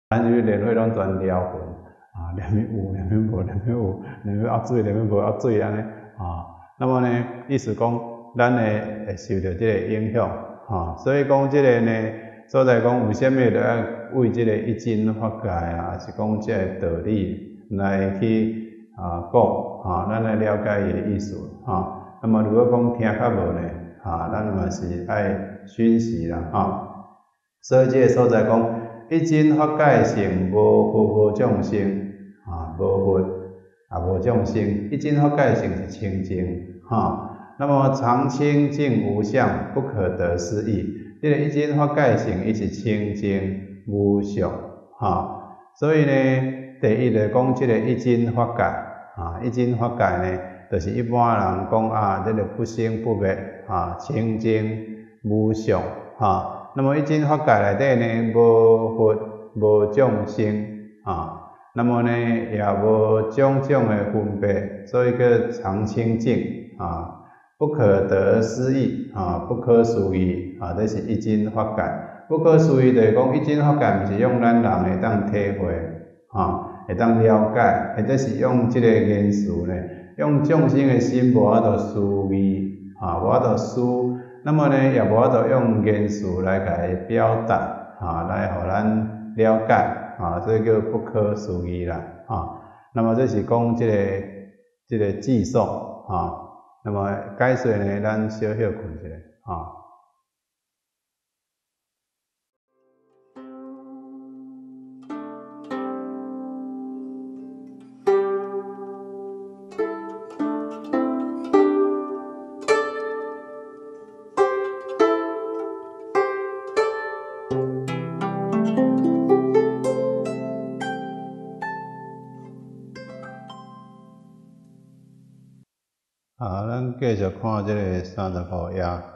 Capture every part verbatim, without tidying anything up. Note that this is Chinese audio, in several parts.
咱去练会拢全撩魂啊，两边有，两边无，两边有，两边压水，两边无压水安尼啊。那么呢，意思讲，咱呢会受到这个影响啊，所以讲这个呢，所在讲为什么要为这个一真法界啊，还是讲这个道理来去啊讲啊，咱来了解伊的意思啊。那么如果讲听较无呢，啊，咱嘛是爱熏习啦啊。所以这个所在讲。一真法界性，无佛无众生啊，无佛也无众生。一真法界性是清净哈。那么常清净无相，不可得思议。这个一真法界性，伊是清净无相哈。所以呢，第一来讲这个一真法界啊，一真法界呢，就是一般人讲啊，这个不生不灭啊，清净无相哈。那么一真法界内底呢，无佛无众生啊，那么呢也无种种的分别，所以叫常清净啊，不可得思议啊，不可思议啊，这是一真法界。不可思议就是讲一真法界，毋是用咱人会当体会啊，会当了解，或者是用这个言辞呢，用众生的心无法度思维啊，无法度思。那么呢，也无法度用言辞来甲伊表达啊，来互咱了解啊，这叫不可思议啦啊。那么这是讲这个这个计数啊。那么解说呢，咱小休困一下啊。啊，咱继续看这个三十号页啊，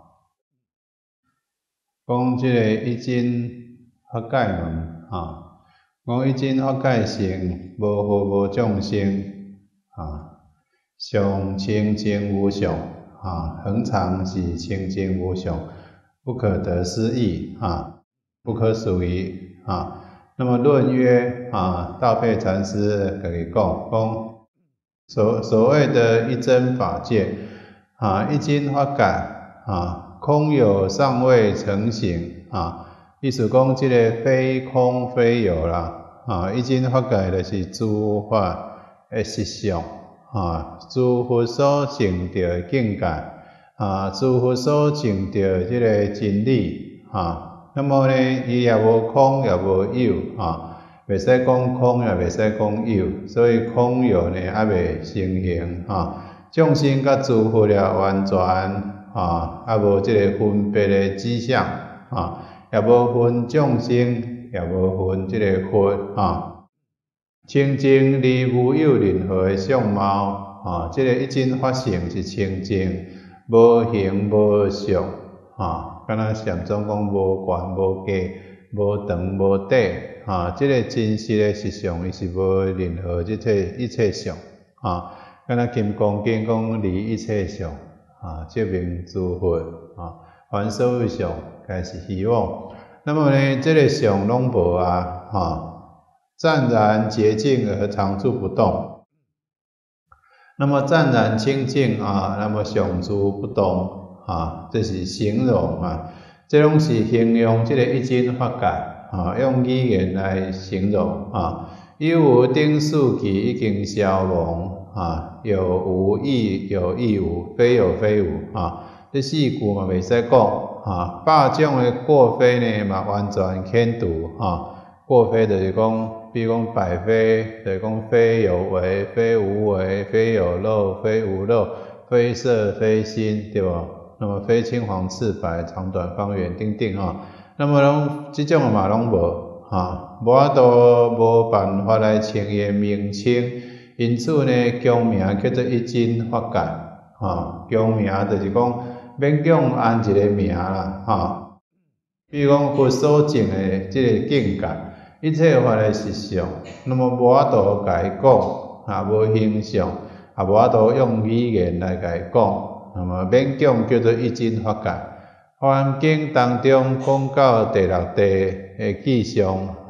讲这个一真法界门啊，讲一真法界性，无佛无众生啊，常清净无相啊，恒常是清净无相，不可得思议啊，不可思议啊。那么论曰啊，道配禅师甲伊讲讲。所所谓的一真法界啊，一真法界啊，空有尚未成形啊，意思讲这个非空非有啦啊，一真法界就是诸法的实相啊，诸佛所证到的境界啊，诸佛所证到这个真理啊，那么呢，伊也无空也无有啊。袂使讲空，也袂使讲有，所以空有呢还未成形啊。众生甲诸佛也完全啊，还无即个分别的指向啊，也无分众生，也无分即个佛啊。清净离无有任何的相貌啊，即、这个一真法性是清净，无形无相啊，敢若禅宗讲无悬无低，无长无短。啊，这个真实的实相，伊是无任何一切一切相啊。敢若金刚经讲离一切相啊，证明诸佛啊，凡所有相皆是虚妄。那么呢，这个相拢无啊，哈，湛然洁净而常住不动。那么湛然清净啊，那么常住不动啊，这是形容啊，这拢是形容这个一真法界。啊，用语言来形容啊，有无定数期已经消亡啊，有无亦有亦无，非有非无啊，这四句嘛袂使讲啊，百种的过非呢嘛完全遣除啊，过非就是讲，比如讲百非，就是讲非有为，非无为，非有漏，非无漏，非色，非心，对无？那么非青黄赤白长短方圆等等啊。那么拢即种嘛拢无哈，无法度无办法来称伊名称，因此呢，强名叫做一真法界哈。强名就是讲免强安一个名啦哈。比如讲佛所证的即个境界，一切法的实相，那么无法度甲伊讲，啊无形象，也无法度用语言来甲伊讲，那么免强叫做一真法界。《华严经》当中讲到第六地的气象啊，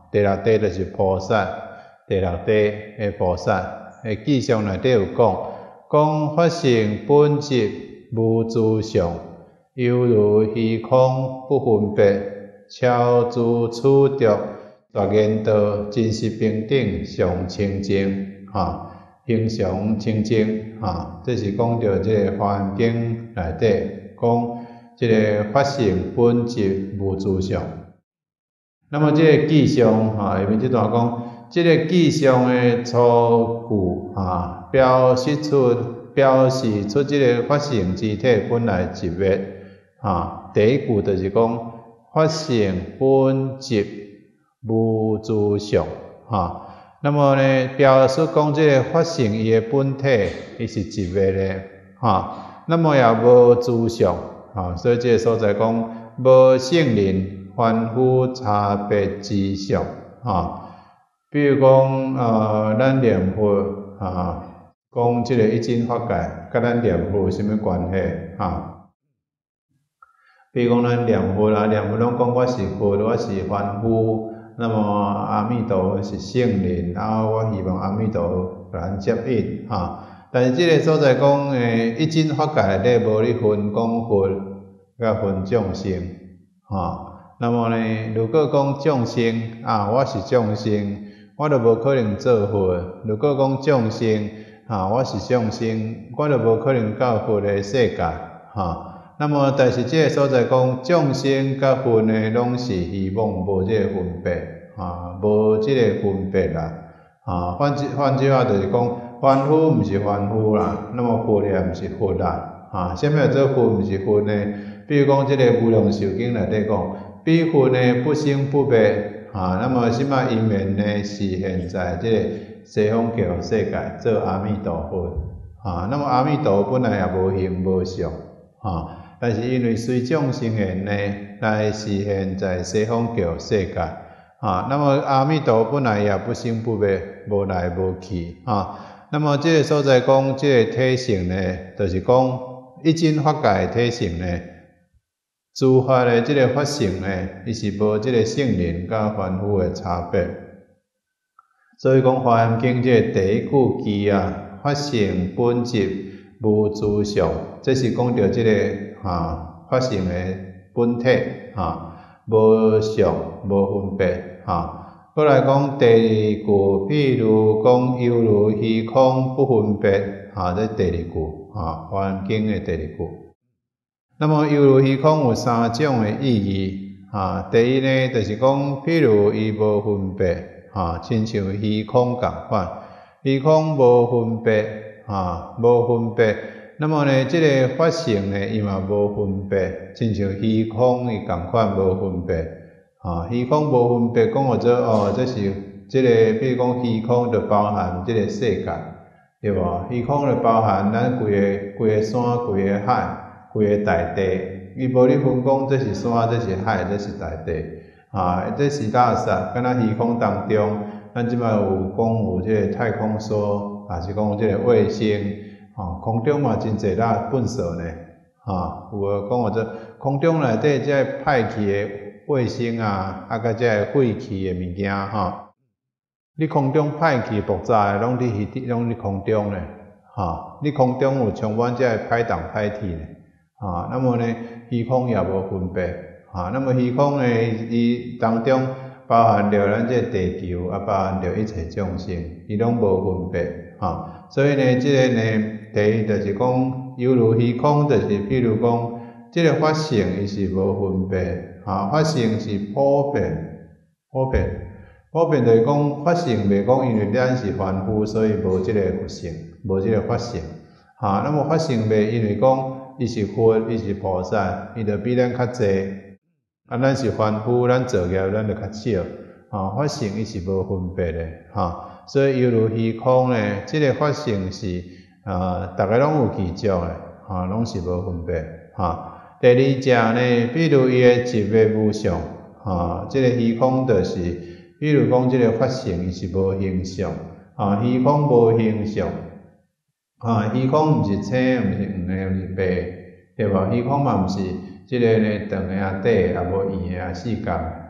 第六地就是菩萨，第六地的菩萨的记上内底有讲，讲法性本质无自相，犹如虚空不分别，超诸处着，大言道真实平等，上清净，哈。平常清净，哈，这是讲到这个《华严经》内底讲，这个法性本质无自相。那么这个记相，哈，下面这段讲，这个记相的初句，哈，表示出表示出这个法性之体本来一灭，哈，第一句就是讲法性本质无自相，哈。那么呢，表示讲这个法性伊的本体，伊是一灭的，哈。那么也无自相，啊，所以这个所在讲无圣人凡夫差别之相，啊。比如讲，呃，咱念佛，啊，讲这个一真法界，甲咱念佛有啥物关系，啊？比如讲咱念佛啦，念佛拢讲我是佛，我是凡夫。那么阿弥陀佛是圣人，啊，我希望阿弥陀佛甲咱接引，哈。但是这个所在讲，诶，一真法界内底无咧分讲佛，甲分众生，哈。那么呢，如果讲众生，啊，我是众生，我就无可能做佛；如果讲众生，啊，我是众生，我就无可能到佛的世界，哈。那么，但是这个所在讲众生甲佛呢，拢是希望无这个分别，啊，无这个分别啦，啊，换句换句话就是讲，凡夫毋是凡夫啦，那么佛也毋是佛啦，啊，啥物叫做佛毋是佛呢？比如讲，这个《无量寿经》内底讲，彼佛呢不生不灭，啊，那么什么因缘呢？是现在这个西方极乐世界做阿弥陀佛，啊，那么阿弥陀本来也无形无相，啊。但是因为随众生缘呢，来实现在西方极乐世界，啊，那么阿弥陀本来也不生不灭，无来无去，啊，那么这个所在讲，这个体性呢，就是讲一真法界的体性呢，诸法的这个法性呢，伊是无这个圣人甲凡夫的差别。所以讲《华严经》这个第一句句啊，法性本质无自相，这是讲到这个。啊，法性的本体，啊，无相无分别，啊。过来讲第二句，譬如讲犹如虚空不分别，啊，这第二句，啊，《华严经》的第二句。那么犹如虚空有三种的意义，啊，第一呢，就是讲譬如伊无分别，啊，亲像虚空共款，虚空无分别，啊，无分别。那么呢，这个法性呢，伊嘛无分别，亲像虚空伊共款无分别，啊，虚空无分别，讲做哦，这是这个，比如讲虚空就包含这个世界，对无？虚空就包含咱规个规个山、规个海、规个大地，伊无咧分讲这是山、这是海、这是大地，啊，这是垃圾，敢若虚空当中，咱即摆有讲有这个太空梭，还是讲有这个卫星。哦，空中嘛真侪啦粪扫呢，哈，有诶讲话做空中内底即派去诶卫星啊，啊甲即个废弃诶物件哈，你空中派去爆炸诶，拢伫虚拢伫空中咧，哈，你空中有充满即个歹动歹体呢，啊，那么呢，虚空也无分别，啊，那么虚空呢，伊当中包含着咱即个地球，啊包含着一切众生，伊拢无分别，哈，所以呢，即、这个呢。第一就是讲，犹如虚空，就是譬如讲，这个法性伊是无分别，啊，法性是普遍，普遍，普遍就是讲法性袂讲，因为咱是凡夫，所以无这个佛性，无这个法性，啊，那么法性袂因为讲伊是佛，伊是菩萨，伊就比咱较济，啊，咱是凡夫，咱做业咱就较少，啊，法性伊是无分别的，哈，所以犹如虚空呢，这个法性是。啊，大家拢有其种诶，哈，拢是无分别，哈。第二只呢，比如伊诶一灭无相，哈，即、这个虚空就是，比如讲即个法性伊是无形象，啊，虚空无形象，啊，虚空毋是青，毋是黄诶，毋是白，对无？虚空嘛毋是即个呢长诶啊短诶，也无圆诶啊四角，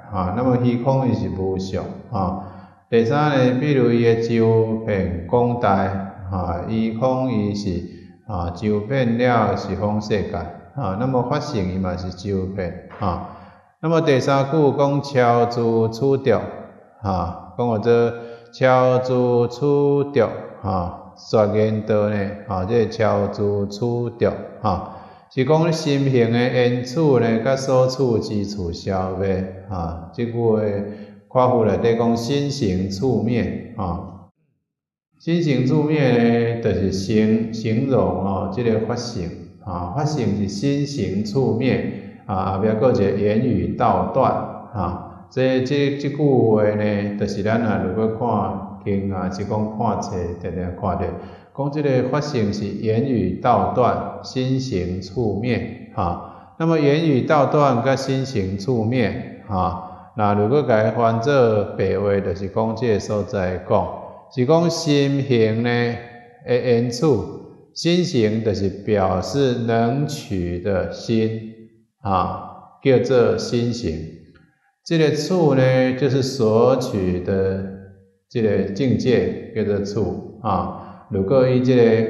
啊，那么虚空伊是无相啊。第三呢，比如伊的周遍广大啊，虚空伊是啊周遍了十方世界啊，那么法性伊嘛是周遍啊。那么第三句讲超诸处着啊，讲或者超诸处着啊，说言道呢啊，这个超诸处着啊。是讲你心行的因处呢，甲所处之处消灭啊。即句的夸父内底讲心行处灭啊。心行处灭呢，就是形形容哦，即、这个法性啊。法性是心行处灭啊。后壁佫一个言语道断啊。这这即句话呢，就是咱啊，如果看经啊，是讲看册，定定看着。讲这个法性是言语道断，心行处灭哈。那么言语道断甲心行处灭哈，那如果甲伊翻做白话，就是讲这个所在讲，是讲心行呢的言处，心行就是表示能取的心啊，叫做心行。这个处呢，就是所取的这个境界，叫做处啊。如果伊即、这个，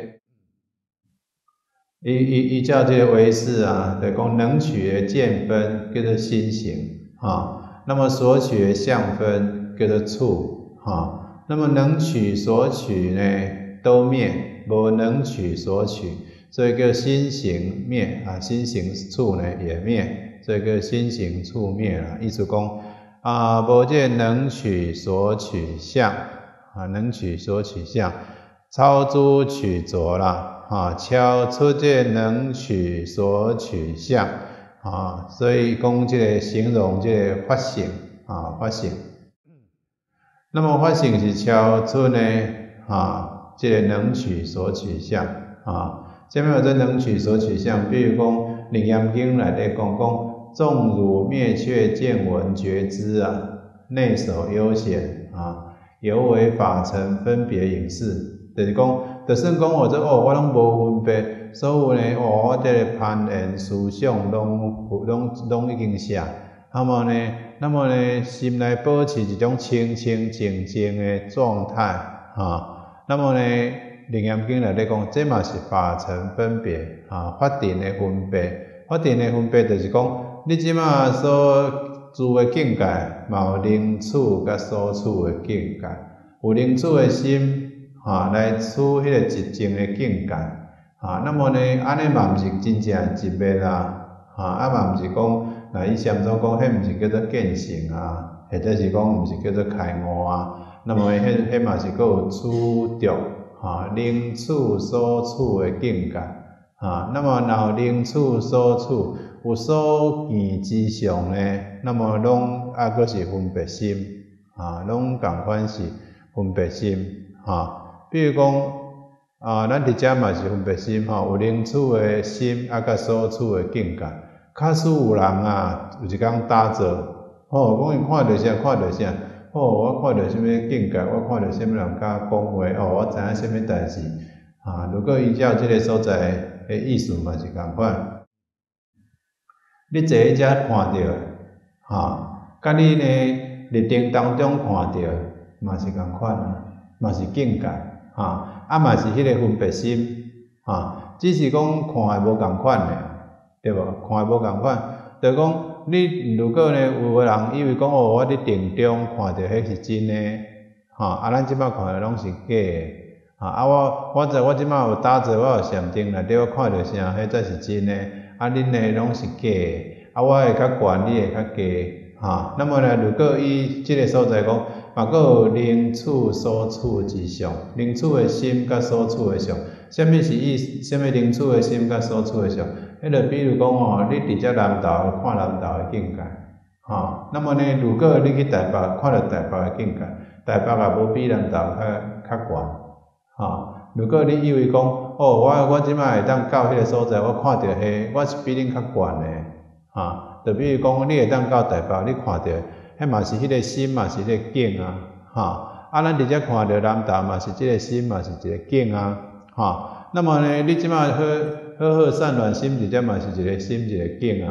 伊伊伊照即个唯识啊，就讲能取的见分叫做心行啊，那么所取的相分叫做处啊，那么能取所取呢都灭，无能取所取，所以叫心行灭啊，心行处呢也灭，所以叫心行处灭啦。意思讲啊，无这能取所取相啊，能取所取相。超诸取着啦，啊，超出这能取所取相啊，所以讲这个形容这个法性啊，法性。那么法性是超出呢啊，这个能取所取相啊。下面有这能取所取相，比如讲《楞严经》内底讲讲，纵汝灭却见闻觉知啊，内守悠闲啊，犹为法尘分别影视。就是讲，就算讲或者哦，我拢无分别，所有呢，哦，我这个攀缘思想拢拢拢已经写，那么呢，那么呢，心内保持一种清清净净的状态啊。那么呢，《楞严经》内底讲，这嘛是法尘分别啊，法定的分别，法定的分别就是讲，你即马所住的境界，嘛有能处甲所处的境界，有能处的心。啊，来处迄个寂静的境界啊，那么呢，安尼嘛毋是真正寂灭啦，啊，啊嘛毋是讲，那伊禅宗讲，迄毋是叫做见性啊，或者是讲毋是叫做开悟啊，那么迄迄嘛是佫有处着啊，能处所处的境界啊，那么若有能处所处有所见之上呢，那么拢啊佫是分别心啊，拢共款是分别心啊。比如讲，啊，咱伫遮嘛是分别心吼，有能处的心，啊，甲所处的境界。假使有人啊，有一工打坐，吼、哦，讲伊看到啥，看到啥，哦，我看到什物境界，我看到什物人甲讲话，哦，我知影什物代志，啊，如果依照即个所在的意思嘛是共款。你坐喺遮看到，哈，甲你呢日定当中看到，嘛是共款啊，嘛是境界。啊，啊嘛是迄个分别心，啊，只是讲看的无共款咧，对无？看的无共款，就讲你如果呢有个人以为讲哦，我伫定中看到迄是真诶，哈，啊，咱即摆看的拢是假诶，啊，啊我我在我即摆有打坐，我有禅定内底，我看到啥，迄才是真诶，啊，恁诶拢是假诶，啊，我会较悬，你会较低，哈，那么呢，如果伊即个所在讲。嘛，佫有能处所处之上，能处的心甲所处的相，啥物是意思？啥物能处的心甲所处的相？迄个比如讲哦，你伫遮南投看南投的境界，吼、哦，那么呢，如果你去台北看到台北的境界，台北也无比南投较较悬，吼、哦。如果你以为讲哦，我我即摆会当到迄个所在，我看到迄，我是比恁较悬的，吼、哦。就比如讲，你会当到台北，你看到。迄嘛是迄个心嘛是迄个境啊，哈、哦！啊，咱伫遮看到南投嘛是即个心嘛是一个境啊，哈、哦。那么呢，你即摆好好好善乱心伫遮嘛是一个心一个境啊，哈、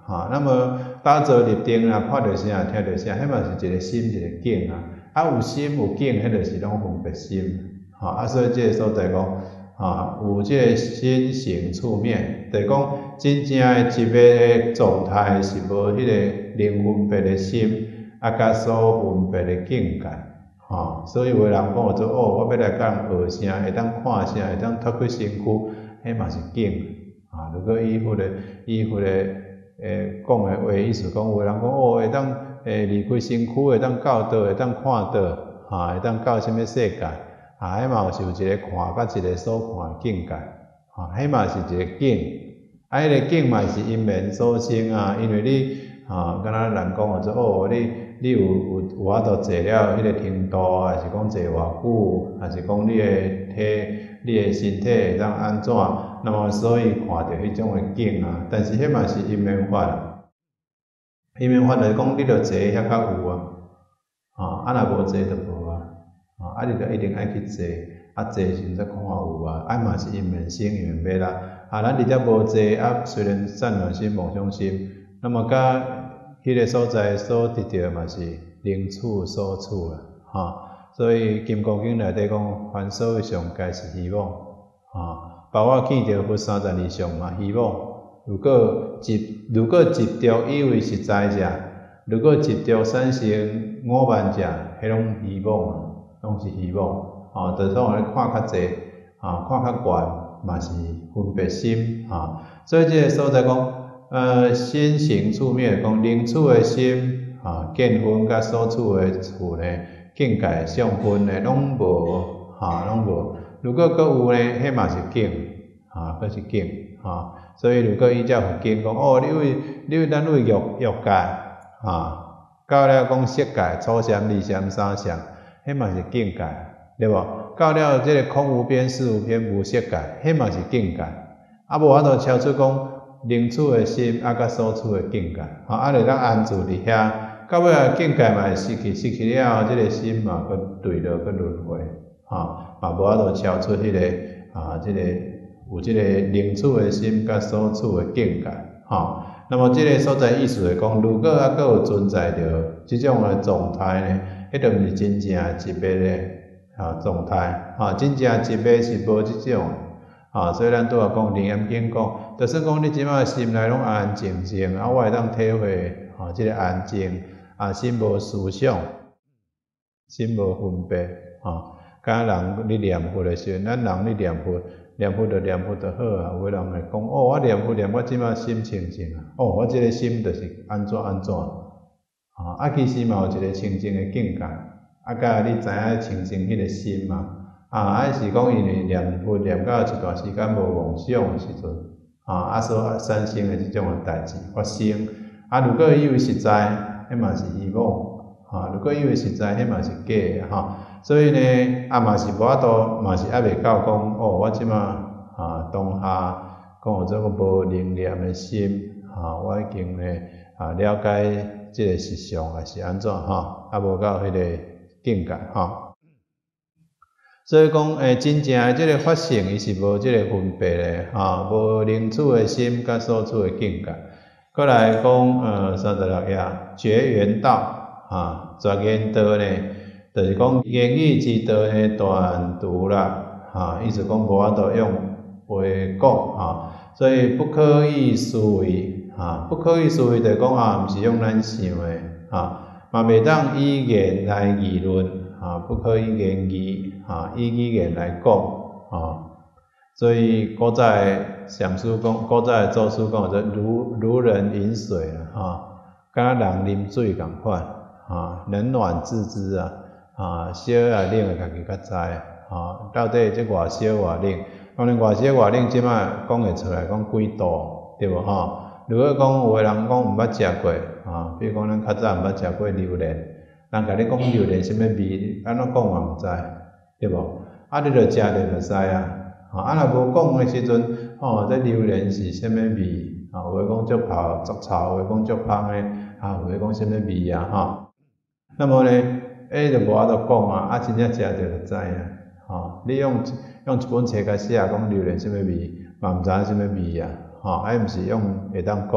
哈，那么打坐入定啊，看到啥听到啥，迄嘛是一个心一个境啊。啊有心有境，迄就是拢分别心。哈啊，所以即个所在讲，啊有即个心行处面，就是讲真正的一个状态是无迄个零分别的心，啊甲所分别的境界。吼，所以有个人讲我做哦，我要来甲人学啥，会当看啥，会当脱去身躯，迄嘛是境。啊，如果以迄个以迄个诶讲诶话意思讲，有个人讲哦，会当诶离开身躯，会当到倒，会当看倒，哈，会当到什么世界，啊，迄嘛是有一个看甲一个所看诶境界，哈，迄嘛是一个境，啊，迄个境嘛是因缘所生啊，因为你啊，敢若人讲做哦，你你有有有法度坐了迄个程度，还是讲坐偌久，还是讲你诶体，你诶身体会当安怎？那么所以看到迄种诶境啊，但是迄嘛是因缘法啦。因缘法就是讲你着坐遐较有啊，啊，啊若无坐就无啊，啊，啊你着一定爱去坐，啊坐时才看有啊，啊嘛是因缘生因缘灭啦。啊，咱直接无坐，啊虽然善良心、妄想心，那么甲迄个所在所得到嘛是能处所处啦，哈。所以《金刚经》内底讲，凡所有上界是虚妄，啊，包括见到佛三十二相嘛虚妄。如果执如果执着以为实在者，如果执着产生五万者，迄拢虚妄啊，拢是虚妄。啊，就说我看较济，啊，看较悬嘛是分别心啊。所以这个所在讲，呃，心行处灭，讲能处的心啊，见分甲所处的处呢，境界相分呢，拢无，哈，拢无。如果佫有呢，迄嘛是境，啊，佫是境，啊。所以如果伊遮佛经讲，哦，你为你为咱为欲欲界，啊，到了讲色界、初禅、二禅、三禅，迄嘛是境界，对无？到了即个空无边、识无边、无色界，迄嘛是境界。啊，无法度超出讲能处的心，啊，甲所处的境界，啊，啊，就当安住伫遐。到尾啊，境界嘛会失去，失去了后，即个心嘛，佫对落佫轮回，啊，嘛无法度超出迄个啊，即个。有即个能处的心甲所处的境界，吼。那么即个所在意思是讲，如果还佫有存在着即种的状态呢，迄著毋是真正级别的啊状态，啊，真正级别是无即种，啊，所以咱拄仔讲《楞严经》讲，就算讲你即摆心内拢安安静静，啊，我会当体会，啊，即个安静，啊，心无思想，心无分别，啊，甲人你念佛的时阵，咱人你念佛。念佛就念佛就好啊，有个人会讲，哦，我念佛念我即摆心清净啊，哦，我即个心就是安怎安怎，啊，啊其实嘛有一个清净的境界，啊，甲你知影清净迄个心嘛，啊，啊是讲因为念佛念到一段时间无妄想的时阵，啊，啊所产生的即种的代志发生，啊，如果以为实在，迄嘛是虚妄，啊，如果以为实在，迄嘛是假的哈。所以呢，啊嘛是无法度，嘛是还袂到讲哦，我即马啊当下讲有这个无能念的心啊，我已经呢啊了解即个实相还是安怎哈，啊无到迄个境界哈。所以讲诶，真正诶即个法性伊是无即个分别诶哈，无能处的心甲所处的境界。过来讲呃三十六页绝缘道啊，绝缘道呢。就是讲言语之道呢断除啦，哈，意思讲无法度用话讲哈，所以不可以思维，哈，不可以思维就是讲啊，毋是用咱想的，哈，嘛袂当以言来议论，哈，不可以言语，哈，以语言来讲，哈，所以古早上师讲，古早祖师讲做如如人饮水啦，哈，敢若人啉水共款，哈，冷暖自知啊。啊，烧啊冷诶，家己较知啊。到底即偌烧偌冷？当然偌烧偌冷，即摆讲会出来讲几度，对无吼？如果讲有个人讲毋捌食过啊，比如讲咱较早毋捌食过榴莲，人甲你讲榴莲啥物味，安怎讲嘛毋知，对无？啊，你着食着就知啊。啊，若无讲诶时阵，吼，这榴莲是啥物味？啊，有诶讲足泡足臭，有诶讲足香诶，啊，有诶讲啥物味啊？吼，那么呢？诶，就无法度讲啊，啊，真正食着就知啊，吼！你用用一本册甲写讲榴莲啥物味，嘛毋知影啥物味啊，吼！啊，毋是用会当讲，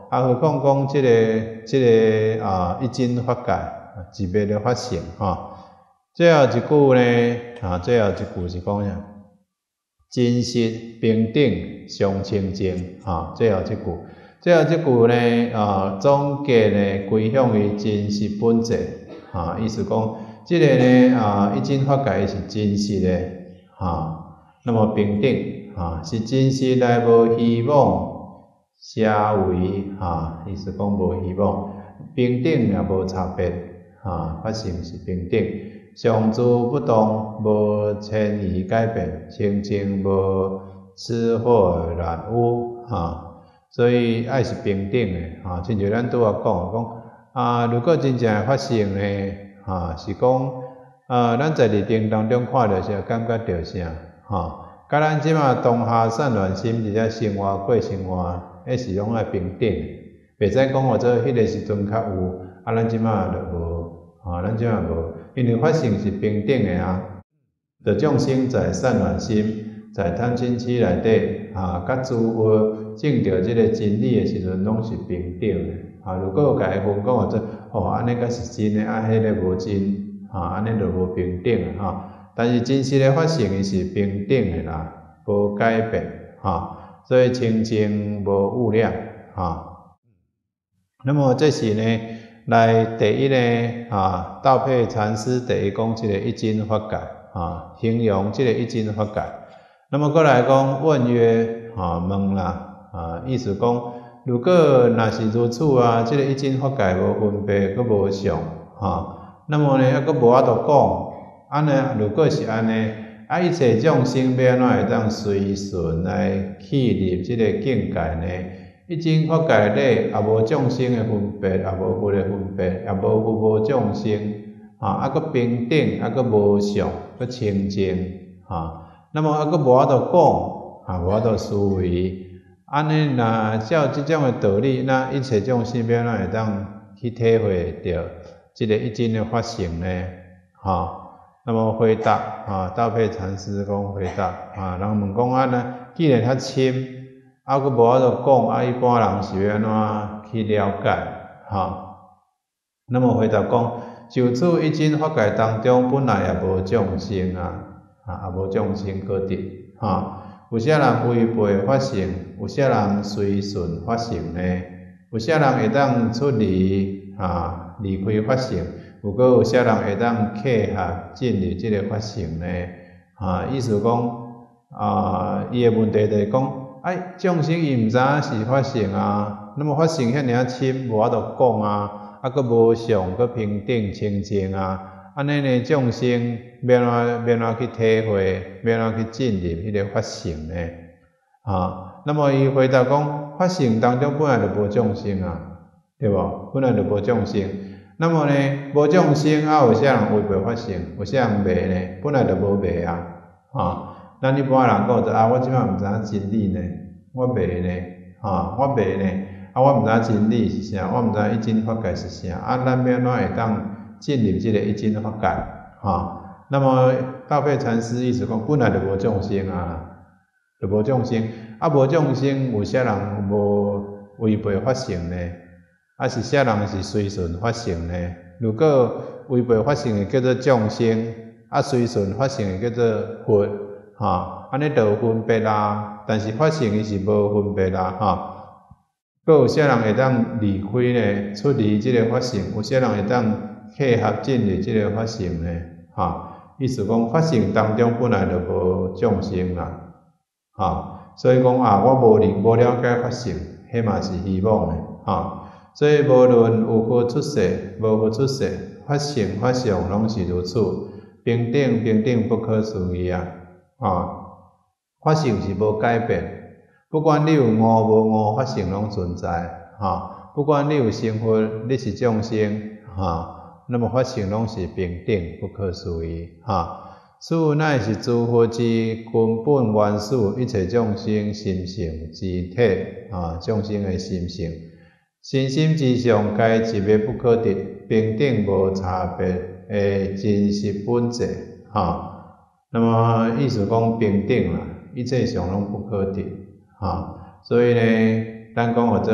啊，何况讲即、这个即、这个啊一真法界自灭的法性吼。最后一句呢，啊，最后一句是讲啥？真实平等相清净啊，最后一句。最后这句呢，啊，总结呢归向于真实本质，啊，意思讲，这个呢，啊，一真法界是真实的，啊，那么平等，啊，是真实来无希望社会，啊，意思讲无希望，平等也无差别，啊，法性是平等，常住不动，无迁移改变，清净无痴惑染污，啊。所以爱是平等的，哈，亲像咱拄仔讲，讲啊，如果真正发生呢，哈，是讲啊，咱在日定当中看到啥，感觉到啥，哈，甲咱即马当下散乱心，伫遮生活过生活，迄是拢爱平等，袂使讲或者迄个时阵较有，啊，咱即马就无，啊，咱即马无，因为发生是平等的啊，着众生在散乱心，在贪嗔痴内底，啊，甲诸佛。证到即个真理的时阵，拢是平等的。啊，如果有家己分讲或者，哦，安尼才是真的，啊，迄个无真，啊，安尼就无平等啊，哈。但是真实的发生，伊是平等的啦，无改变，哈。所以清净无污染，哈。那么这是呢，来第一呢，啊，道配禅师第一讲即个一真法界，啊，形容即个一真法界。那么过来讲，问曰，啊，问啦。啊，意思讲，如果若是如此啊，即、这个一真法界无分别，佮无相，哈，那么呢，还佮无法度讲，安尼，如果是安尼，啊，一切众生要安怎会当随顺来去入即个境界呢？一真法界内也无众生的分别，也无佛的分别，也无佛无众生，啊，啊，佮平等，啊，佮无相，佮清净，啊，那么啊，佮无法度讲，啊，无法度思维。安尼若照即种诶道理，那一切众生要哪会当去体会到即个一真诶法性呢？哈，那么回答啊，道配禅师讲回答啊，人问讲啊，呢，既然较深，啊，佫无法度讲，啊，一般人是要安怎去了解？哈，那么回答讲，就此一真法界当中，本来也无众生啊，啊，也无众生可得，哈。有啥人违背法性？有啥人随顺法性呢？有啥人会当出离啊离开法性？有阁有啥人会当契合进入即个法性呢？啊，意思讲啊，伊诶问题就是讲，哎，众生伊毋知影是法性啊，那么法性遐尔深，无法度讲啊，啊，阁无相，阁平等清净啊。安尼呢，众生要安怎要安怎去体会，要安怎去进入迄个法性呢？啊，那么伊回答讲，法性当中本来就无众生啊，对无？本来就无众生。那么呢，无众生啊，有啥人违背法性？有啥人迷呢？本来就无迷啊，啊，咱一般人讲就啊，我即摆毋知影真理呢，我迷呢，啊，我迷呢，啊，我毋知影真理是啥，我毋知影一真法界是啥，啊，咱要安怎会当？进入即个一真法界，哈，那么道配禅师意思讲，本来就无众生啊，就无众生，啊无众生，有啥人无违背法性呢？啊是啥人是随顺法性呢？如果违背法性的叫做众生，啊随顺法性的叫做佛，哈，安尼就有分别啦。但是法性伊是无分别啦，哈。佫有啥人会当离开呢？出离即个法性，有啥人会当？契合进入即个法性呢，哈，意思讲法性当中本来就无众生啦，哈，所以讲啊，我无认无了解法性，迄嘛是虚妄的，哈，所以无论有佛出世，无佛出世，法性法相拢是如此，平等平等不可思议啊，啊，法性是无改变，不管你有悟无悟，法性拢存在，哈，不管你有成佛，你是众生，哈。那么法性拢是平等不可思议，哈！此乃是诸佛之根本原始，一切众生心性之体，啊，众生的心性，身心之上皆一灭不可得，平等无差别的真实本质，哈！那么意思讲平等啦，一切上拢不可得，哈！所以呢，咱讲或者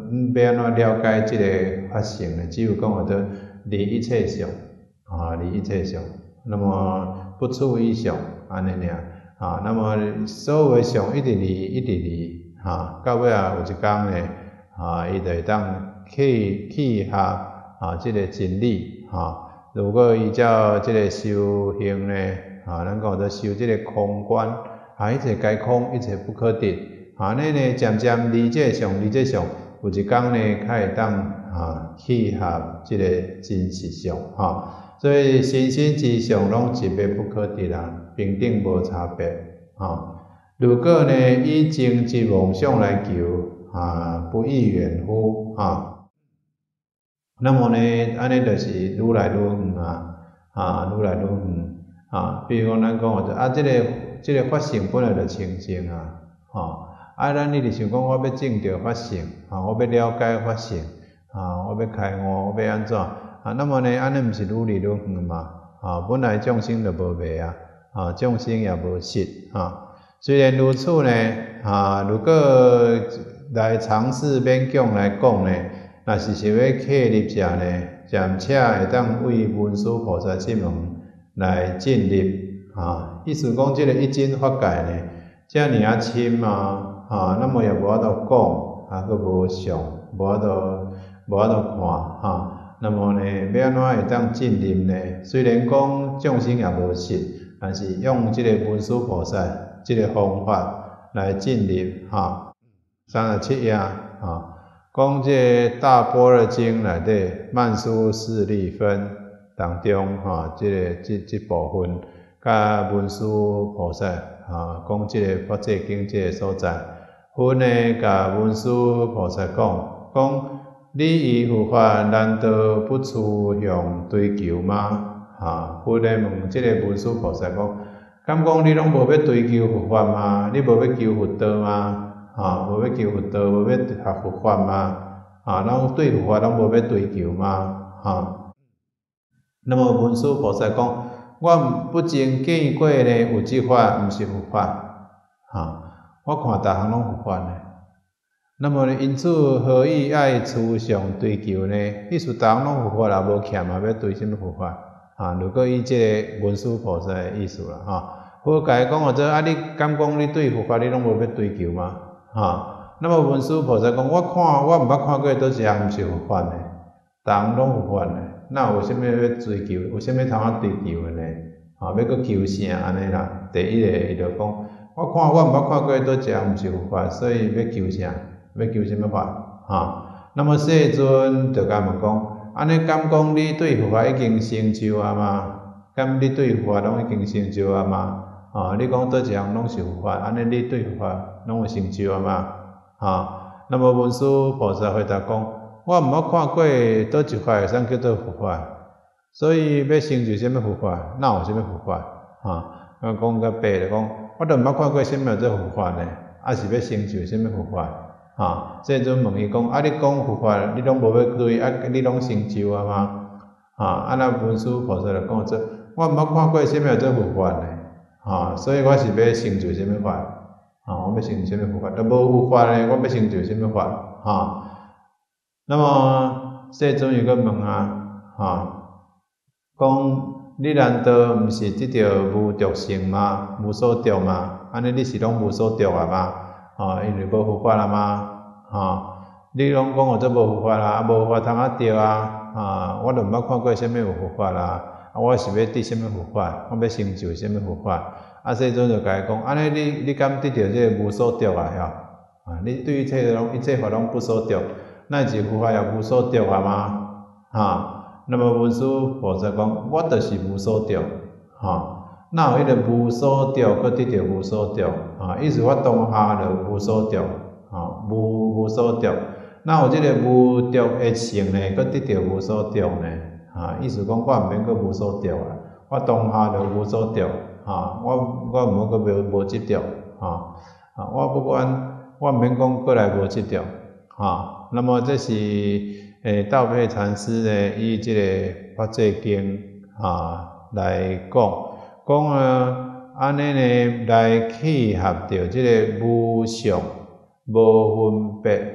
要安怎了解即个法性呢？只有讲我的离一切相啊，离一切相，那么不处一相安尼尔啊，那么所有的相一直离，一直离啊，到尾啊有一天呢啊，伊就会当契契合啊，即个真理啊。如果依照即个修行呢，啊，咱讲做修即个空观，啊，一切皆空，一切不可得，啊，尼呢渐渐理这相，理这相，有一天呢，才会当啊契合即个真实相，哈。所以身心之相拢一别不可得啦，平等无差别，啊。如果呢以精之妄想来求，啊，不亦远乎，啊。那么呢，安尼就是愈来愈远啊，啊，愈来愈远啊。比如讲，咱讲啊，即个即个法性本来就清净啊，吼。啊，咱一直想讲，我要证着法性，啊，我要了解法性，啊，我要开悟，我要安怎？啊，那么呢，安尼毋是愈离愈远嘛？啊，本来众生就无灭啊，啊，众生也无失啊。虽然如此呢，啊，如果来尝试勉强来讲呢。若是想要契入者呢，暂且会当为文殊菩萨之门来进入啊。意思讲，即个一真法界呢，遮尔啊深啊，啊，那么也无法度讲，啊，佫无上，无法度无法度看哈。那么呢，要安怎会当进入呢？虽然讲众生也无实，但是用即个文殊菩萨即个方法来进入哈。三十七页啊。讲这大般若经内底曼殊室利分当中，哈，这个这这部分，甲文殊菩萨啊，讲这个法界经这个所在，分呢，甲文殊菩萨讲，讲你以佛法难道不趋向追求吗？哈，分呢问这个文殊菩萨讲，敢讲你拢无要追求佛法吗？你无要求佛道吗？啊，无要求佛道，无要学佛法吗？啊，拢对佛法拢无要追求吗？啊，那么文殊菩萨讲，我不曾见过呢，有即法毋是佛法。啊，我看逐项拢佛法呢。那么呢，因此何以爱趋向追求呢？意思逐项拢佛法也无欠嘛，要追什么佛法？啊，如果以即个文殊菩萨的意思啦，哈，我甲伊讲或者啊，你敢讲你对佛法你拢无要追求吗？哈，那么文殊菩萨讲，我看我毋捌看过倒一项毋是佛法呢，逐项拢佛法呢，那有啥物要追求？有啥物通啊追求的呢？啊，要搁求啥安尼啦？第一个伊就讲，我看我毋捌看过倒一项毋是佛法，所以要求啥？要求啥物法？哈，那么世尊就甲问讲，安尼敢讲你对佛法已经成就啊吗？敢你对佛法拢已经成就啊吗？啊，你讲倒一项拢是佛法，安尼你对佛法拢有成就啊嘛？啊，那么文殊菩萨回答讲，我毋捌看过倒一法会使叫做佛法，所以要成就什么佛法，哪有什么佛法？啊，我讲较白就讲，我都毋捌看过什么叫做佛法呢？啊是要成就什么佛法？啊，世尊问伊讲，啊你讲佛法，你拢无要对，啊你拢成就啊嘛？啊，啊那文殊菩萨就讲做，我毋捌看过什么叫做佛法呢？啊，所以我是要成就什么法？啊，我要成就什么佛法？都无佛法呢，我要成就什么法？啊，那么世尊又搁问啊，啊，讲你难道毋是得着无着性吗？无所着吗？安尼你是拢无所着啊吗？啊，因为无佛法啊嘛？啊，你拢讲我这无佛法啦，啊无佛法通啊着啊？啊，我都毋捌看过什么有佛法啦。啊，我是要得什么佛法？我要成就什么佛法？啊，世尊就甲伊讲，安尼你你敢得着这个无所着啊？吼，啊，你对一切拢一切法拢不所着，那是佛法也无所着啊吗？啊，那么文殊菩萨讲，我就是无所着，哈，哪有迄个无所着，搁得着无所着？啊，意思我当下就无所着，啊，无无所着，哪有即个无着的性呢？搁得着无所着呢？啊，意思讲我毋免搁无所着啊，我当下就无所着，啊，我我毋好搁无无执着，啊，啊，我不管，我毋免讲过来无执着，啊，那么这是诶道配禅师呢，以即个法界经啊来讲，讲啊安尼呢来契合着即个无相、无分别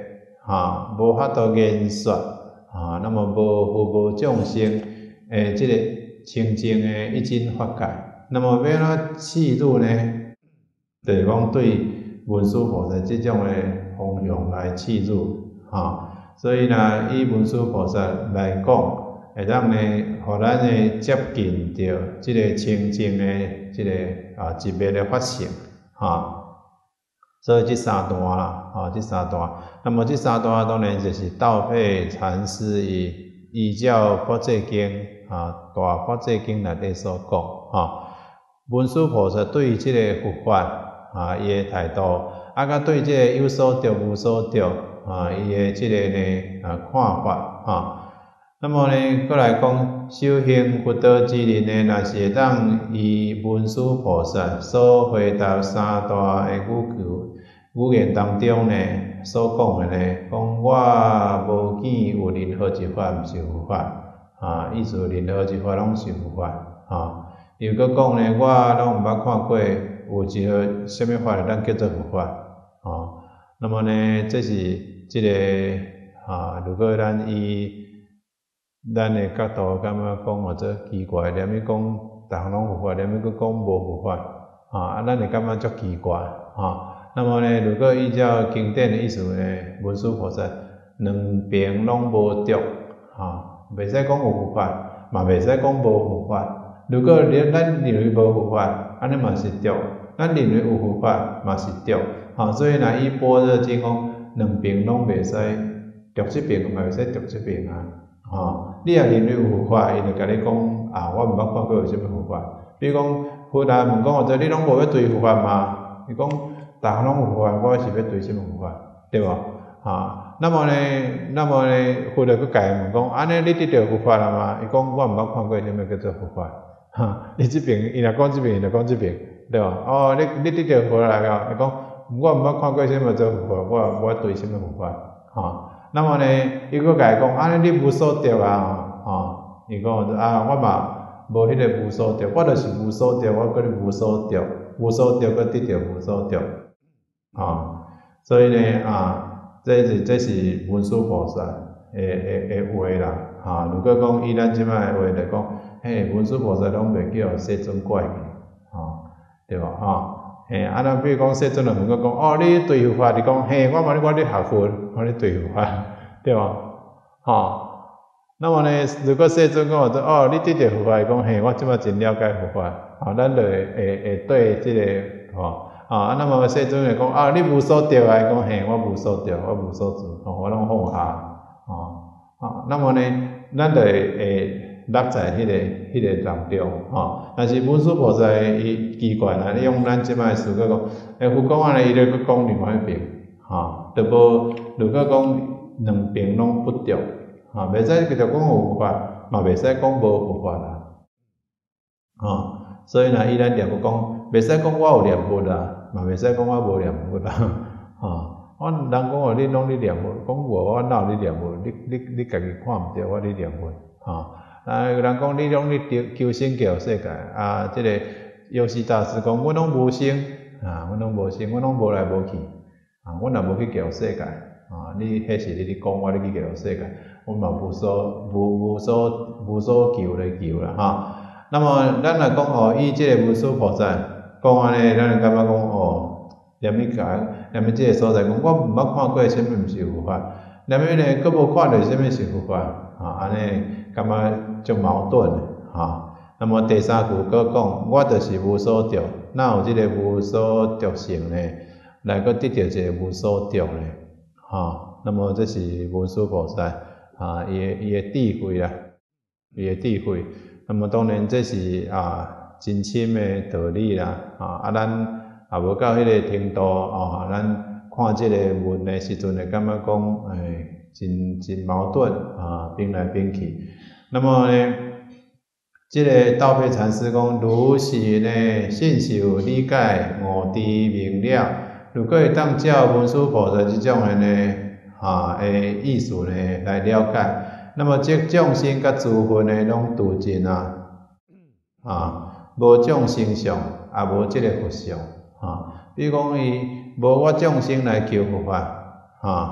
哈，无法度言说啊，那么无服务众生诶，即个清净诶一真法界。那么要安怎契入呢？就是讲对文殊菩萨即种诶方向来契入哈。所以呢，以文殊菩萨来讲，会当呢，互咱呢接近着即个清净诶即个啊一灭诶法性哈。所以这三段啦，啊，这三段，那么这三段当然就是道配禅师以依照《法界经》啊，《大法界经》内底所讲啊，文殊菩萨对于这个佛法啊，伊的态度，啊，甲对这个有所得无所得啊，伊的这个呢啊看法啊。那么呢，过来讲修行佛道之人呢，若是会当以文殊菩萨所回答三大的语句语言当中呢，所讲的呢，讲我无见有任何一法毋是佛法啊，意思任何一法拢是佛法啊。又搁讲呢，我拢毋捌看过有一个什么法咱叫做佛法啊。那么呢，这是这个啊，如果咱以咱的角度感觉讲或者奇怪，连咪讲逐项拢佛法，连咪搁讲无佛法啊，咱会感觉足奇怪啊。那么呢，如果依照经典的意思呢，文殊菩萨两边拢无着啊，袂使讲有佛法，嘛袂使讲无佛法。如果连咱认为无佛法，安尼嘛是着；咱认为有佛法，嘛是着。啊，所以若以般若经讲，两边拢袂使着即边，嘛袂使着即边啊。啊，你若认为有佛法，伊就甲你讲啊，我毋捌看过有啥物佛法。比如讲，佛来问讲或者你拢无要对佛法嘛？伊讲逐项拢有佛法，我是要对啥物佛法，对无？啊，那么呢，那么呢，佛就佫家问讲，安尼你得着佛法了吗？伊讲我毋捌看过啥物叫做佛法。哈，你即边伊若讲即边，伊就讲即边，对无？哦，你你得着佛来个，伊讲我毋捌看过啥物做佛法，我我对啥物佛法？哈。那么呢，伊佫甲伊讲，安尼你无所得啊，吼，伊讲啊，我嘛无迄个无所得，我就是无所得，我搁咧无所得，无所得搁得着无所得，啊，所以呢啊，这是这是文殊菩萨诶诶诶话啦，哈，如果讲以咱即摆诶话来讲，嘿，文殊菩萨拢袂叫世尊怪去，吼，对无吼？嘿，啊，咱比如讲世尊就问我讲，哦，你对佛法，你讲，嘿，我问你，我咧学佛，我咧对佛法，对吧？吼，那么呢，如果世尊讲说，哦，你得着佛法，讲，嘿，我即摆真了解佛法，啊，咱就会会会对即、这个，吼，啊，那么世尊就讲，啊，你无所得啊，讲，嘿，我无所得，我无所住，吼，我拢放下，吼，啊，那么呢，咱就会会。落在迄、那个迄、那个当中，吼。但是文殊菩萨伊奇怪啦，你用咱即摆思考讲，诶，佛讲安尼，伊就佫讲另外一边，吼，就无如果讲两边拢不着，吼，袂使继续讲有佛法，嘛袂使讲无佛法啦，吼。所以呢，伊咱念佛讲，袂使讲我有念佛啦，嘛袂使讲我无念佛啦，吼。我人讲哦，你拢咧念佛，讲我我哪有咧念佛？你你你家己看毋着我咧念佛，吼。啊，有人讲你拢咧求生求世界，啊，即、这个药师大师讲，阮拢无生，啊，阮拢无生，阮拢无来无去，啊，阮也无去求世界，啊，你迄是你咧讲我咧去求世界，阮嘛无所无无所无所求咧求啦，哈。那么咱来讲哦，以即个文殊菩萨讲安尼，咱就感觉讲哦，连咪讲，连咪即个所在讲，我毋捌看过啥物毋是佛法，连咪呢，佫无看到啥物是佛法，啊，安尼感觉足矛盾的，哈。那么第三句佫讲，我就是无所得，哪有即个无所得性呢？来佫得到一个无所得呢？哈。那么这是文殊菩萨啊，伊诶伊诶智慧啦，伊诶智慧。那么当然这是啊真深的道理啦，啊啊咱也无到迄个程度哦，咱看即个文的时阵会感觉讲，诶，真真矛盾啊，变来变去。那么呢，即、这个道配禅师讲，如是呢，信受理解悟知明了。如果会当照文殊菩萨即种的呢，啊诶意思呢来了解。那么即众生甲诸佛呢，拢度尽啊，啊，无众生相，也无即个佛相，啊，比如讲伊无我众生来求佛法，啊，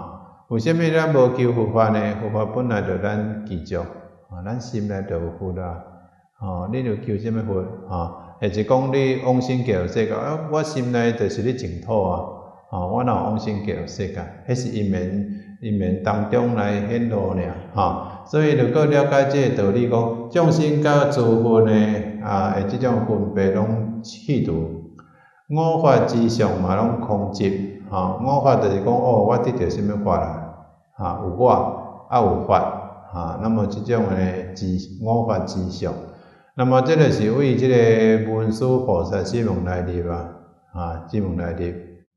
为什么咱无求佛法呢？佛法本来就咱具足，啊，咱心内就有佛啦。哦，你著求什么佛？啊，或者讲你往生极乐世界，啊，我心内就是咧净土啊。哦，我哪有往生极乐世界？迄是因缘因缘当中来显露尔。吼，所以如果了解这个道理，讲众生甲诸佛呢，啊，诶，即种分别拢去除。五法之上嘛，拢空寂。吼，五法就是讲，哦，我得到什么法啦？啊，有我，啊有法，啊，那么即种诶，之五法之上。那么这个是为这个文殊菩萨之门来入啊，啊，之门来入。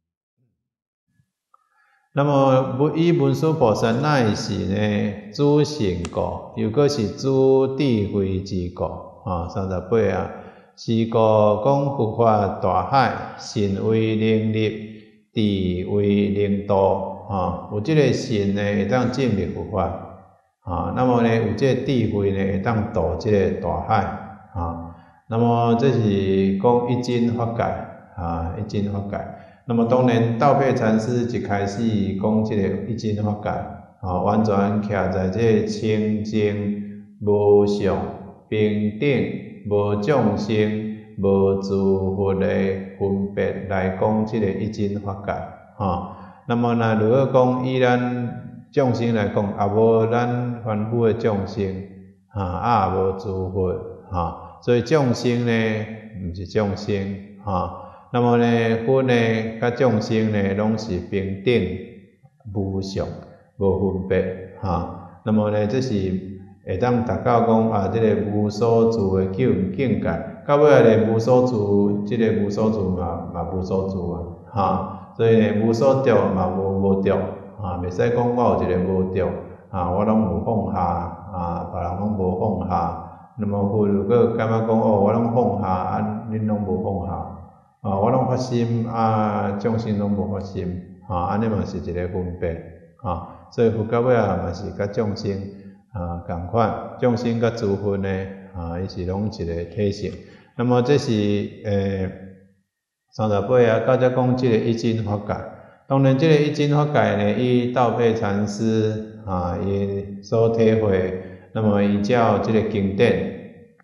那么以文殊菩萨乃是呢主成果，又搁是主智慧之果，啊，三十八啊，是故讲佛法大海，神为能力，智为能度，啊，有这个神呢会当证入佛法，啊，那么呢有这个智慧呢会当度这个大海，啊，那么这是讲一真法界，啊，一真法界。那么当然，道配禅师一开始讲这个一真法界，啊，完全徛在这个清净、无相、平等、无众生、无诸佛的分别来讲这个一真法界，啊。那么若如果讲以咱众生来讲，也无咱凡夫的众生，啊，也无诸佛，啊，所以众生呢，毋是众生，啊。那么呢，佛呢，甲众生呢，拢是平等、无相、无分别，哈。那么呢，这是会当达到讲啊，这个无所住的境境界。到尾来呢，无所住，这个无所住嘛，嘛无所住啊，哈。所以呢，无所着嘛，无无着，啊，袂使讲我有一个无着，啊，我拢有放下，啊，别人拢无放下。那么佛如果感觉讲哦，我拢放下，啊，恁拢无放下。啊，我拢发心，啊，众生拢无发心，啊，安尼嘛是一个分别，啊，所以佛到尾啊嘛是甲众生啊共款，众生甲诸佛呢，啊，伊是拢一个体性。那么这是诶三十八啊，到则讲即个一真法界。当然，即个一真法界呢，以道配禅师啊，伊所体会，那么依照即个经典。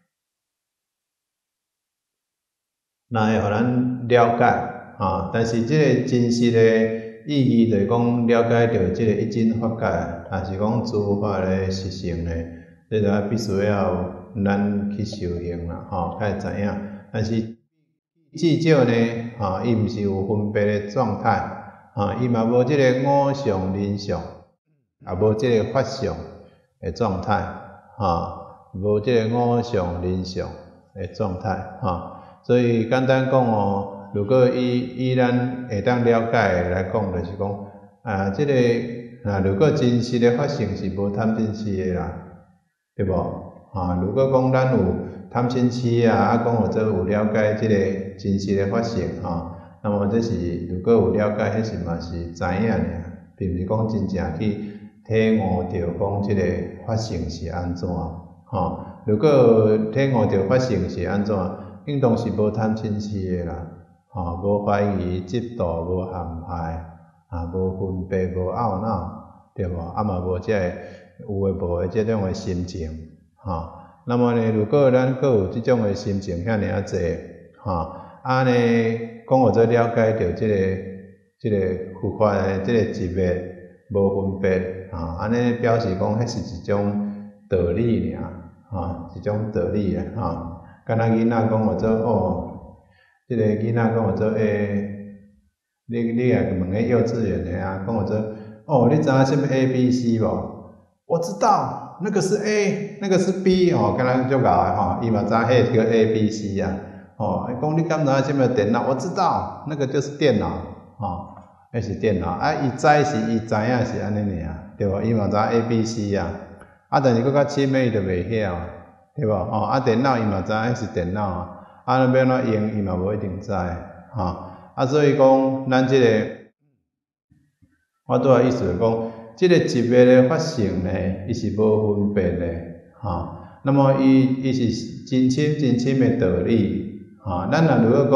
那会互咱了解，啊，但是即个真实的意义就是讲了解到即个一真法界，也是讲诸法的实性呢，这就必须要咱去修行啦，吼，才会知影。但是至少呢，啊，伊毋是有分别的状态，啊，伊嘛无即个五相、人相，也无即个法相的状态，啊，无即个五相、人相的状态，啊。所以简单讲哦，如果以以咱会当了解来讲，就是讲啊，即、这个啊，如果真实的法性是无贪嗔痴的啦，对无？啊，如果讲咱有贪嗔痴啊，啊，讲或者有了解即个真实的法性啊，那么这是如果有了解，迄是嘛是知影尔，并毋是讲真正去体悟着讲即个法性是安怎？吼、啊，如果体悟着法性是安怎？应当是无贪嗔痴的啦，吼，无怀疑、嫉妒、无陷害，啊，无分别、无懊恼，对无？啊嘛无即个有诶无诶即种诶心情，吼。那么呢，如果咱阁有即种诶心情遐尔啊济，吼，啊呢，讲或者了解着即个即个佛法诶即个级别无分别，啊，安尼表示讲迄是一种道理尔，吼，一种道理啊，吼。敢若囡仔讲或者哦，即、这个囡仔讲或者诶，你你也问个幼稚园的啊，讲或者哦，你知影什么 A B C 无？我知道，那个是 A， 那个是 B 哦，敢若足牛的吼，伊嘛知迄个 A B C 啊，哦，讲你敢知影什么电脑？我知道，那个就是电脑，哦，那是电脑，啊，伊知是伊知影是安尼尔，对无？伊嘛知 A B C 啊，啊，但是佫较深的伊就袂晓。对无？哦，啊，电脑伊嘛知影是电脑啊，啊，要安怎用伊嘛无一定知，吼、啊，所以讲咱即、这个，我拄仔意思是讲，即、这个级别的法性呢，伊是无分别的，吼、啊，那么伊伊是真深真深的道理，吼、啊，咱若如果讲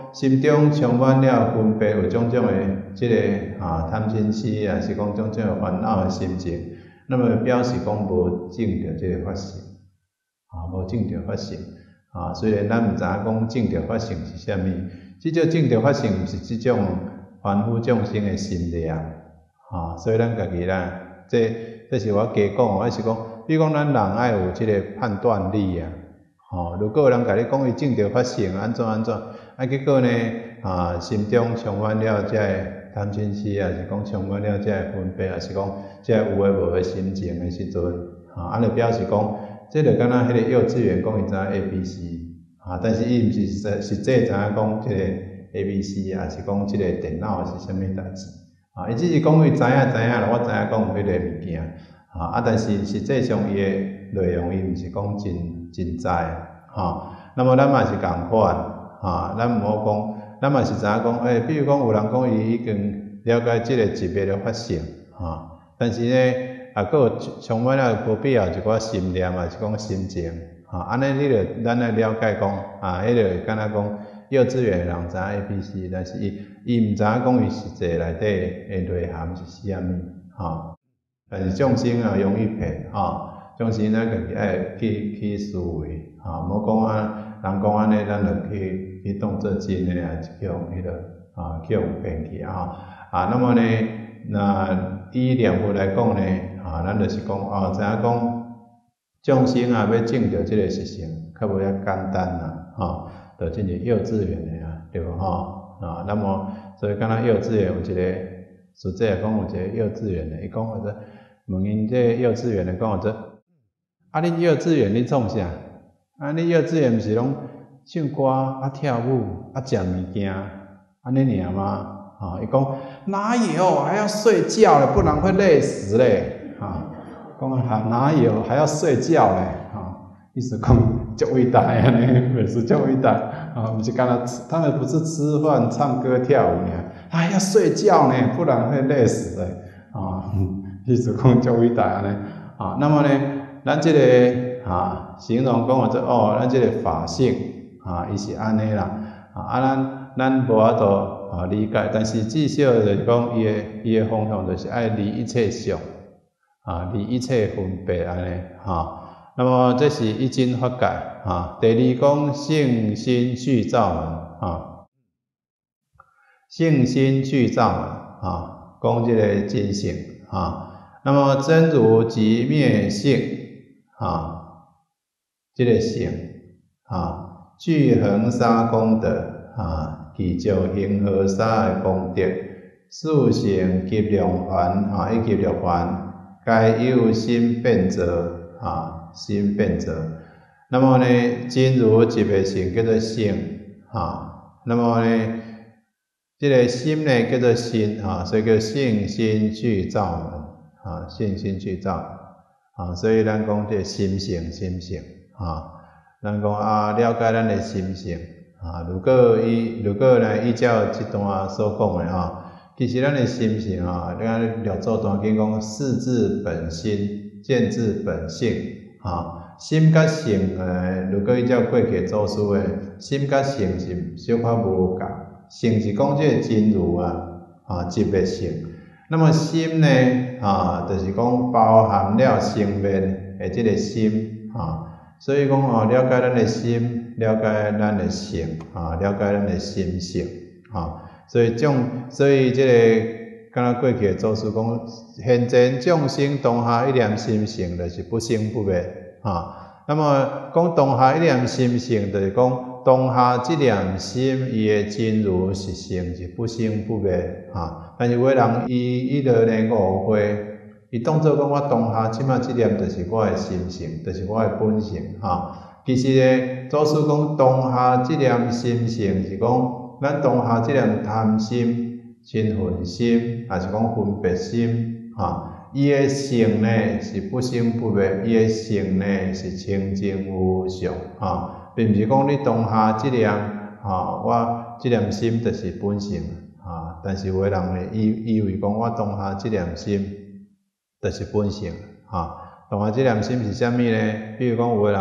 心中充满了分别有种种的即、这个啊贪嗔痴啊，是讲种种的烦恼的心情，那么表示讲无证着即个法性，啊，无证着法性。啊，虽然咱毋知影讲证着法性是啥物，即种证着法性毋是即种凡夫众生的心量，啊，所以咱家己啦，这这是我加讲，我是讲，比如讲咱人爱有即个判断力啊，吼，如果有人甲你讲伊证着法性安怎安怎，啊，结果呢，啊，心中充满了这贪嗔痴啊，是讲充满了这分别啊，是讲这有诶无诶心情诶时阵，啊，安尼表示讲。这就敢若迄个幼稚园讲伊知影 A B C 啊，但是伊毋是实实际知影讲即个 A B C 啊，是讲即个电脑是啥物代志啊？伊只是讲伊知影知影啦，我知影讲有迄个物件啊，啊，但是实际上伊诶内容伊毋是讲真真知啊。那么咱嘛是共款啊，咱毋好讲，咱嘛是知影讲，诶，比如讲有人讲伊已经了解即个级别的法性啊，但是呢。啊，佫有充满了无必要一寡心念啊，是讲心情，啊，安尼你着咱来了解讲，啊，迄个敢若讲幼稚园人知影 A B C， 但是伊伊毋知影讲伊实际内底诶内涵是啥物，哈。但是众生啊容易骗，哈，众生咱家己爱去去思维，哈，无讲啊，人讲安尼，咱着去去当做真诶啊，去用迄个啊，去用骗去啊，啊，那么呢，那以念佛来讲呢？啊，咱就是讲，哦，知影讲众生啊，要证着即个实性，较无遐简单啦，吼，就真是幼稚园的啊，对无吼？啊，那么所以敢若幼稚园有一个，实际来讲有一个幼稚园的，伊讲或者问因这幼稚园的讲或者，啊，恁幼稚园恁创啥？啊，恁幼稚园毋是拢唱歌啊、跳舞啊、食物件，安尼尔吗？啊，伊讲哪有，还要睡觉嘞，不然会累死嘞。啊，讲啊哪有还要睡觉嘞？啊，意思讲足伟大安尼，美术足伟大啊，不是干那他们不是吃饭、唱歌、跳舞呢，还要睡觉呢，不然会累死嘞。啊，意思讲足伟大安尼啊。那么呢，咱这个啊形容讲或者哦，咱这个法性啊，伊是安尼啦啊，啊咱咱无法度啊理解，但是至少就是讲伊的伊的方向就是爱离一切相。啊，离一切分别安尼哈，那么这是一经法界啊。第二讲性心具照门啊，性心具照门啊，讲这个真性啊。那么真如即灭性啊，这个性啊，具恒沙功德啊，具足恒河沙的功德，速成极量环啊，以极量环。该有心变则啊，心变则。那么呢，真如即个性叫做性啊。那么呢，这个心呢叫做心啊，所以叫性心具照门啊，性心具照啊。所以咱讲这心性，心性啊，咱讲啊，了解咱的心性啊。如果依如果呢依照这段所讲的啊。其实咱的心性啊，你看六祖断经讲事自本心，见自本性啊。心甲性诶，如果依照过去祖师诶，心甲性是小可无共。性是讲这个真如啊，啊即个性。那么心呢，啊，就是讲包含了生命诶即个心啊。所以讲哦，了解咱的心，了解咱的性啊，了解咱的心性啊。所以种，所以即、这个敢若过去的祖师讲，现前众生当下一念心性，就是不生不灭啊。那么讲当下一念心性，就是讲当下即念心伊的真如实性是不生不灭啊。但是有个人伊伊落呢误会，伊当作讲我当下即马即念就是我的心性，就是我的本性啊。其实呢，祖师讲当下即念心性是讲。咱当下即念贪心、嗔恨心，也是讲分别心，哈，伊的性呢是不生不灭，伊的性呢是清净无常，哈，并毋是讲你当下即念，哈，我即念心就是本性，哈，但是有个人呢以以为讲我当下即念心就是本性，哈，当下即念心是啥物呢？比如讲有个人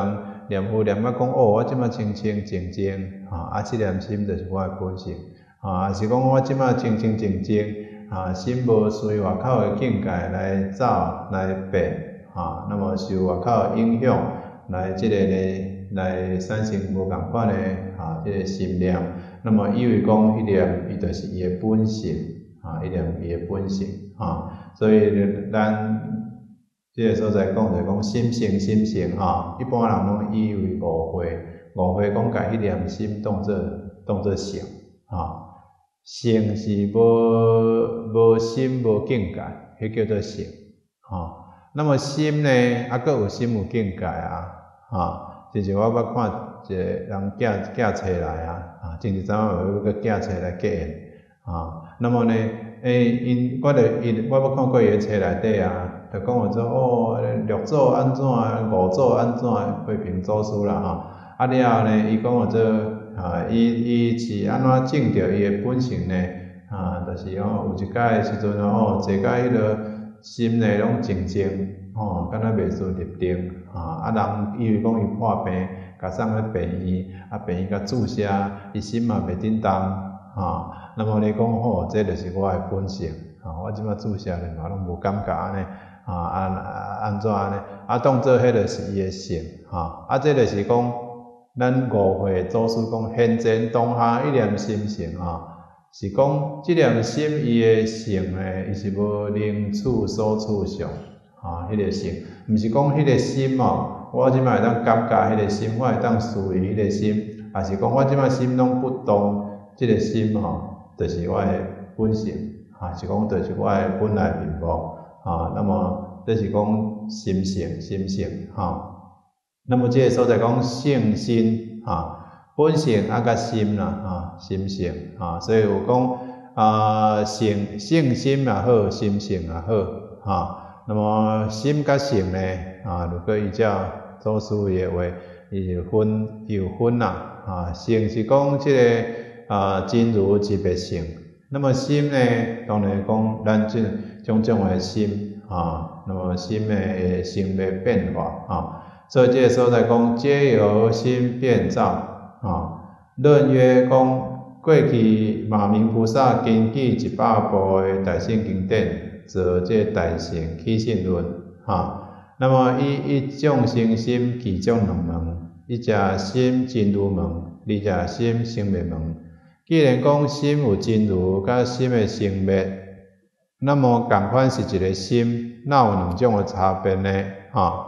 念佛念啊讲哦，我即马清清静静，啊，啊，即念心就是我的本性，啊，是讲我即马清清静静，啊，心无随外口的境界来走来变，啊，那么受外口的影响，来即个咧来产生无共款的啊，即个心念，那么以为讲迄念伊就是伊的本性，啊，伊念伊的本性，啊，所以咱即个所在讲就是讲心性心性，哈，一般人拢以为误会，误会讲甲迄念心当做当做性，啊，性是无无心无境界，迄叫做性，啊，那么心呢，啊，佫有心有境界啊，啊，之前我捌看一个人寄寄册来啊，啊，前一阵仔有个寄册来给因，啊，那么呢，诶，因我着因我捌看过伊个册内底啊。就讲话说哦，六祖安怎，五祖安怎，慧平祖师啦吼。啊了后呢，伊讲话说啊，伊伊是安怎证着伊的本性呢？啊，就是讲有一摆时阵哦，坐甲迄落心呢拢静静，吼，敢若袂顺入定，啊，啊人以为讲伊破病，甲送去病院，啊病院甲注射，伊心嘛袂振动，啊，那么你讲吼，这就是我的本性，啊，我即摆注射咧嘛拢无感觉安尼。啊，安安怎安尼？啊，当做迄个是伊的性，哈，啊，这就是讲，咱误会祖师讲现前当下一念心性啊，是讲即念心伊的性呢，伊是无能处所处相，啊，迄个性，毋是讲迄个心哦，我即摆会当感觉迄个心，我会当思维迄个心，啊是讲我即摆心拢不动，即个心吼，就是我的本性，啊，是讲就是我的本来面目。啊，那么这是讲心性，心性哈。那么这个所在讲性心啊，本性啊甲心啦啊，心性啊，所以有讲啊性性心也好，心性也好哈。那么心甲性呢啊，如果依照祖师伊的话，伊有分有分啦啊，性是讲这个啊真如即别性。那么心呢，当然讲咱即种种的心啊，那么心的性的变化啊，所以这个所在讲皆由心变造啊。论曰讲过去马明菩萨根据一百部的大乘经典，做这大乘起信论啊。那么以一众生心其中两门，一只心真如门，二只心生灭门。既然讲心有真如，甲心的生灭，那么共款是一个心，哪有两种的差别呢？哈，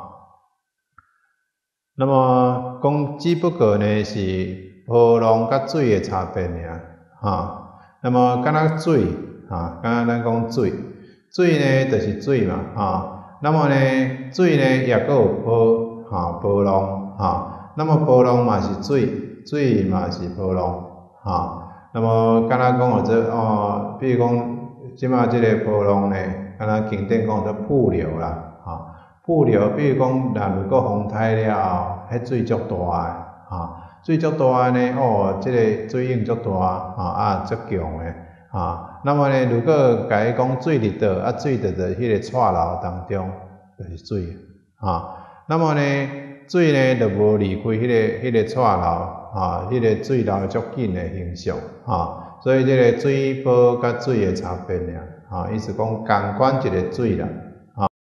那么讲只不过呢是波浪甲水的差别尔，哈。那么敢若水，哈，敢若咱讲水，水呢就是水嘛，哈。那么呢，水呢也阁有波，哈，波浪，哈。那么波浪嘛是水，水嘛是波浪，哈。那么，敢若讲或者哦，比如讲，即马即个波浪呢，敢若经典讲做瀑流啦，哈，瀑流，比如讲，若如果风台了后，迄水足大诶，哈，水足大呢，哦，即个水影足大，哈啊，足强诶，哈。那么呢，如果甲伊讲水伫倒，啊，水伫伫迄个掣流当中，就是水，哈。那么呢，水呢，就无离开迄个迄个掣流。啊，迄、那个水流足紧的形象，啊，所以即个水波甲水的差别尔，啊，意思讲共款一个水啦。